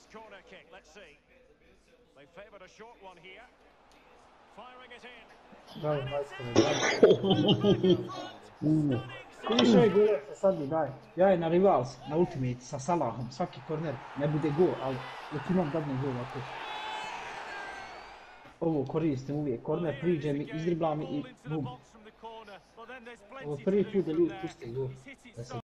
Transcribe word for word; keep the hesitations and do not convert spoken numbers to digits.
corner kick. Let's see. They favored a short one here. Firing it in. Daj, majstore, daj. Vidiš ove gole sa sad mi daj. Ja je na Rivals, na Ultimate sa Salahom, svaki korner ne bude gol, ali dok imam dadne gol ovako. Ovo koristim uvijek, korner priđe mi, izdribla mi i bum. Ovo prvi put da ljudi puste gol.